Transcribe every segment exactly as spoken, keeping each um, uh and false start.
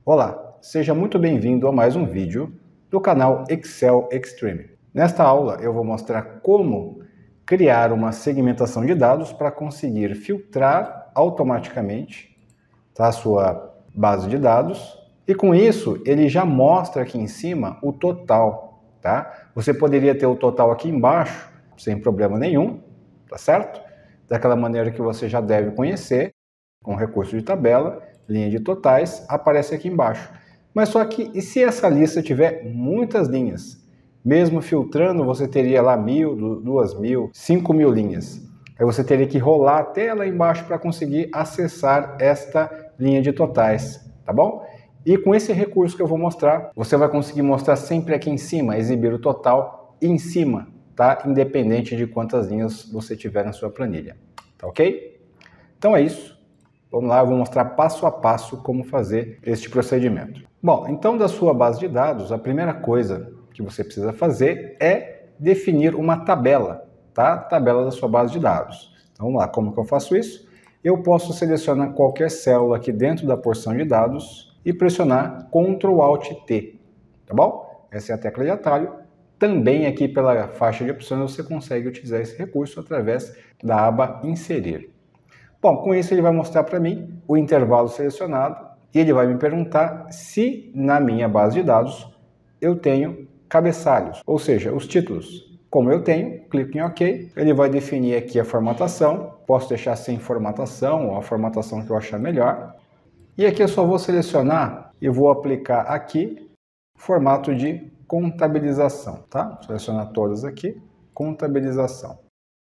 Olá, seja muito bem-vindo a mais um vídeo do canal Excel Extreme. Nesta aula eu vou mostrar como criar uma segmentação de dados para conseguir filtrar automaticamente, tá, a sua base de dados, e com isso ele já mostra aqui em cima o total, tá? Você poderia ter o total aqui embaixo sem problema nenhum, tá certo? Daquela maneira que você já deve conhecer, com recurso de tabela, linha de totais, aparece aqui embaixo. Mas só que, e se essa lista tiver muitas linhas? Mesmo filtrando, você teria lá mil, duas mil, cinco mil linhas. Aí você teria que rolar até lá embaixo para conseguir acessar esta linha de totais, tá bom? E com esse recurso que eu vou mostrar, você vai conseguir mostrar sempre aqui em cima, exibir o total em cima, tá? Independente de quantas linhas você tiver na sua planilha, tá ok? Então é isso. Vamos lá, eu vou mostrar passo a passo como fazer este procedimento. Bom, então da sua base de dados, a primeira coisa que você precisa fazer é definir uma tabela, tá? Tabela da sua base de dados. Então, vamos lá, como que eu faço isso? Eu posso selecionar qualquer célula aqui dentro da porção de dados e pressionar control alt T, tá bom? Essa é a tecla de atalho. Também aqui pela faixa de opções você consegue utilizar esse recurso através da aba Inserir. Bom, com isso ele vai mostrar para mim o intervalo selecionado e ele vai me perguntar se na minha base de dados eu tenho cabeçalhos, ou seja, os títulos. Como eu tenho, clico em OK, ele vai definir aqui a formatação, posso deixar sem formatação ou a formatação que eu achar melhor. E aqui eu só vou selecionar e vou aplicar aqui formato de contabilização, tá? Selecionar todas aqui, contabilização.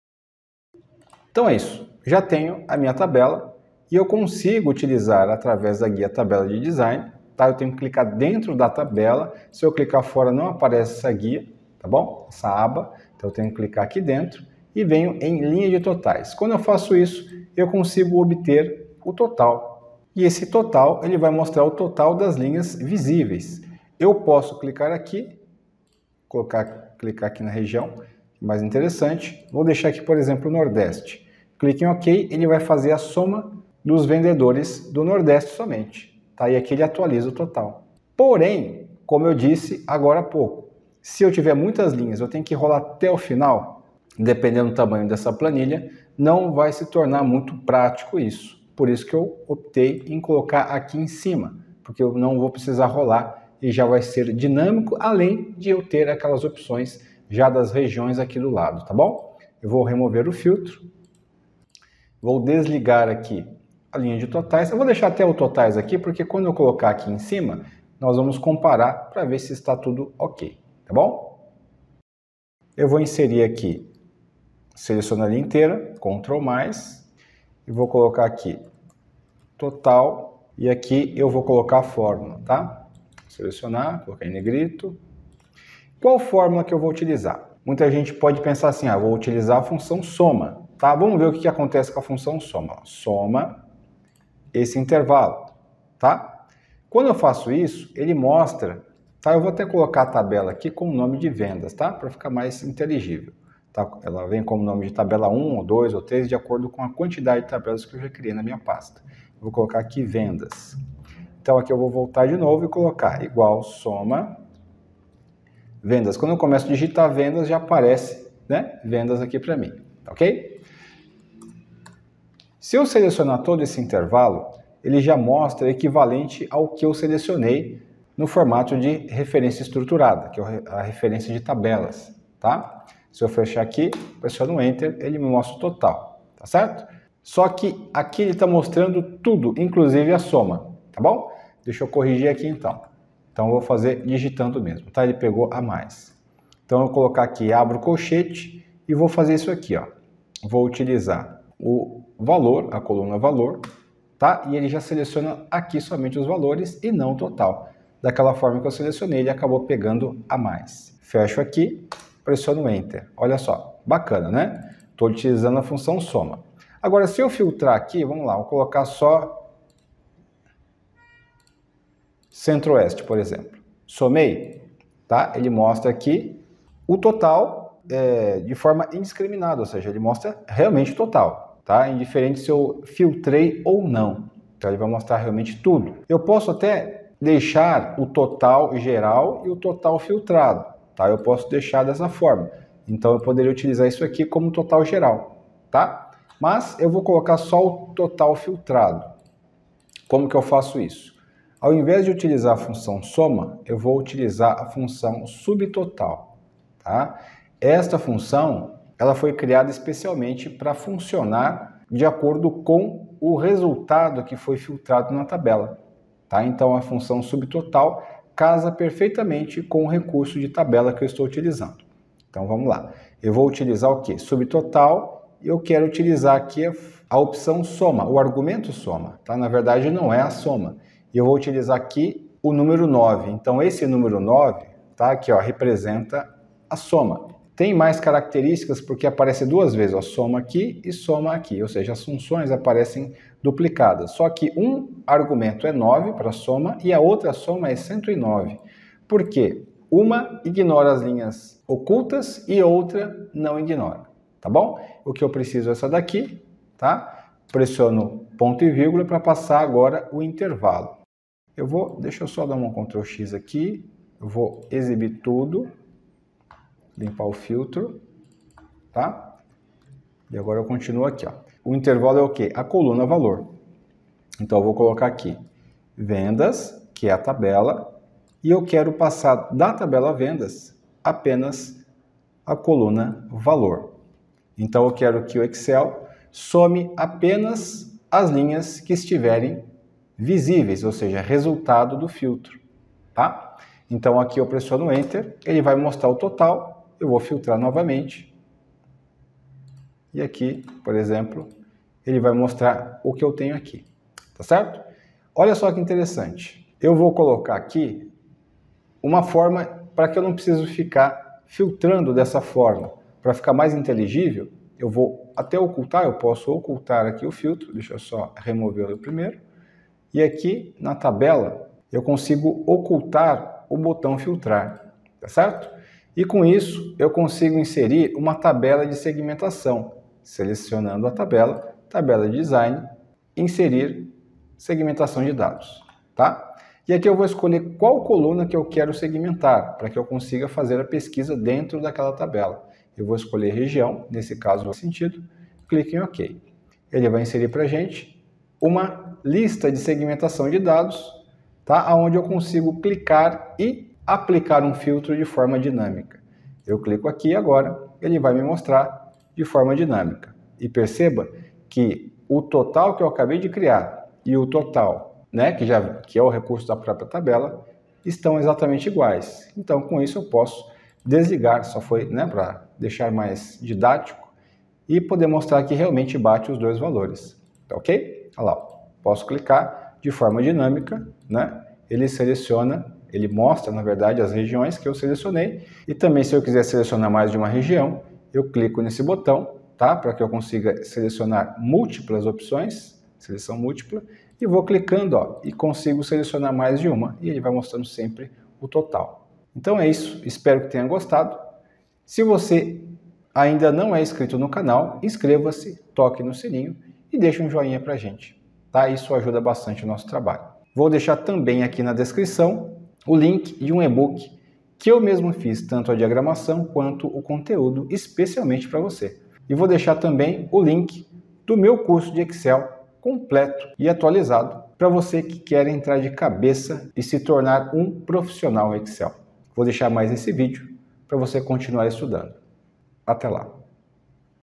Então é isso, já tenho a minha tabela e eu consigo utilizar através da guia tabela de design, tá? Eu tenho que clicar dentro da tabela, se eu clicar fora não aparece essa guia, tá bom? Essa aba, então eu tenho que clicar aqui dentro e venho em linha de totais. Quando eu faço isso, eu consigo obter o total. E esse total, ele vai mostrar o total das linhas visíveis. Eu posso clicar aqui, colocar, clicar aqui na região mais interessante, vou deixar aqui, por exemplo, o Nordeste. Clique em OK, ele vai fazer a soma dos vendedores do Nordeste somente. Tá? E aqui ele atualiza o total. Porém, como eu disse agora há pouco, se eu tiver muitas linhas, eu tenho que rolar até o final, dependendo do tamanho dessa planilha, não vai se tornar muito prático isso. Por isso que eu optei em colocar aqui em cima, porque eu não vou precisar rolar e já vai ser dinâmico, além de eu ter aquelas opções já das regiões aqui do lado, tá bom? Eu vou remover o filtro. Vou desligar aqui a linha de totais. Eu vou deixar até o totais aqui, porque quando eu colocar aqui em cima, nós vamos comparar para ver se está tudo ok, tá bom? Eu vou inserir aqui, selecionar a linha inteira, control mais, e vou colocar aqui total, e aqui eu vou colocar a fórmula, tá? Selecionar, colocar em negrito. Qual fórmula que eu vou utilizar? Muita gente pode pensar assim, ah, vou utilizar a função soma. Tá, vamos ver o que, que acontece com a função soma. Soma esse intervalo, tá? Quando eu faço isso, ele mostra, tá? Eu vou até colocar a tabela aqui com o nome de vendas, tá? Para ficar mais inteligível. Tá? Ela vem como nome de tabela um, ou dois, ou três, de acordo com a quantidade de tabelas que eu já criei na minha pasta. Eu vou colocar aqui vendas. Então aqui eu vou voltar de novo e colocar igual soma vendas. Quando eu começo a digitar vendas, já aparece, né, vendas aqui para mim, ok? Se eu selecionar todo esse intervalo, ele já mostra equivalente ao que eu selecionei no formato de referência estruturada, que é a referência de tabelas, tá? Se eu fechar aqui, pressiono Enter, ele me mostra o total, tá certo? Só que aqui ele está mostrando tudo, inclusive a soma, tá bom? Deixa eu corrigir aqui então. Então eu vou fazer digitando mesmo, tá? Ele pegou a mais. Então eu vou colocar aqui, abro o colchete e vou fazer isso aqui, ó. Vou utilizar o valor, a coluna valor, tá? E ele já seleciona aqui somente os valores e não o total. Daquela forma que eu selecionei, ele acabou pegando a mais. Fecho aqui, pressiono Enter. Olha só, bacana, né? Estou utilizando a função soma. Agora, se eu filtrar aqui, vamos lá, vou colocar só Centro-Oeste, por exemplo. Somei, tá? Ele mostra aqui o total é, de forma indiscriminada, ou seja, ele mostra realmente o total, tá? Indiferente se eu filtrei ou não. Então ele vai mostrar realmente tudo. Eu posso até deixar o total geral e o total filtrado, tá? Eu posso deixar dessa forma. Então eu poderia utilizar isso aqui como total geral, tá? Mas eu vou colocar só o total filtrado. Como que eu faço isso? Ao invés de utilizar a função soma, eu vou utilizar a função subtotal, tá? Esta função, ela foi criada especialmente para funcionar de acordo com o resultado que foi filtrado na tabela, tá? Então a função subtotal casa perfeitamente com o recurso de tabela que eu estou utilizando. Então vamos lá. Eu vou utilizar o quê? Subtotal, e eu quero utilizar aqui a, a opção soma, o argumento soma, tá? Na verdade não é a soma. E eu vou utilizar aqui o número nove. Então esse número nove, tá? Aqui, ó, representa a soma. Tem mais características porque aparece duas vezes, ó, soma aqui e soma aqui, ou seja, as funções aparecem duplicadas. Só que um argumento é nove para a soma e a outra soma é cento e nove. Por quê? Uma ignora as linhas ocultas e outra não ignora, tá bom? O que eu preciso é essa daqui, tá? Pressiono ponto e vírgula para passar agora o intervalo. Eu vou, deixa eu só dar um control X aqui, eu vou exibir tudo, limpar o filtro, tá? E agora eu continuo aqui, ó. O intervalo é o quê? A coluna valor. Então eu vou colocar aqui vendas, que é a tabela, e eu quero passar da tabela vendas apenas a coluna valor. Então eu quero que o Excel some apenas as linhas que estiverem visíveis, ou seja, resultado do filtro, tá? Então aqui eu pressiono Enter, ele vai mostrar o total, eu vou filtrar novamente. E aqui, por exemplo, ele vai mostrar o que eu tenho aqui, tá certo? Olha só que interessante. Eu vou colocar aqui uma forma para que eu não preciso ficar filtrando dessa forma. Para ficar mais inteligível, eu vou até ocultar, eu posso ocultar aqui o filtro, deixa eu só remover o primeiro. E aqui na tabela eu consigo ocultar o botão filtrar, tá certo? E com isso eu consigo inserir uma tabela de segmentação, selecionando a tabela, tabela de design, inserir segmentação de dados, tá? E aqui eu vou escolher qual coluna que eu quero segmentar, para que eu consiga fazer a pesquisa dentro daquela tabela. Eu vou escolher região, nesse caso faz sentido, clique em OK. Ele vai inserir para a gente uma lista de segmentação de dados, tá? Onde eu consigo clicar e aplicar um filtro de forma dinâmica. Eu clico aqui agora, ele vai me mostrar de forma dinâmica. E perceba que o total que eu acabei de criar e o total, né, que, já, que é o recurso da própria tabela, estão exatamente iguais. Então, com isso eu posso desligar, só foi, né, para deixar mais didático e poder mostrar que realmente bate os dois valores. Tá ok? Olha lá, posso clicar de forma dinâmica, né? Ele seleciona, ele mostra, na verdade, as regiões que eu selecionei. E também, se eu quiser selecionar mais de uma região, eu clico nesse botão, tá? Para que eu consiga selecionar múltiplas opções, seleção múltipla, e vou clicando, ó, e consigo selecionar mais de uma, e ele vai mostrando sempre o total. Então é isso, espero que tenha gostado. Se você ainda não é inscrito no canal, inscreva-se, toque no sininho e deixe um joinha pra gente, tá? Isso ajuda bastante o nosso trabalho. Vou deixar também aqui na descrição o link de um e-book que eu mesmo fiz, tanto a diagramação quanto o conteúdo, especialmente para você. E vou deixar também o link do meu curso de Excel completo e atualizado para você que quer entrar de cabeça e se tornar um profissional Excel. Vou deixar mais esse vídeo para você continuar estudando. Até lá!